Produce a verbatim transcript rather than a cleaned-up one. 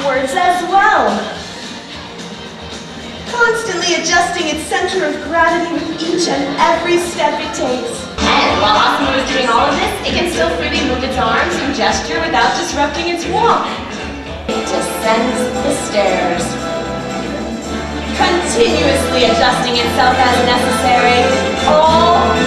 backwards as well. Constantly adjusting its center of gravity with each and every step it takes. And while Asuma is doing all of this, it can still freely move its arms and gesture without disrupting its walk. It descends the stairs, continuously adjusting itself as necessary, all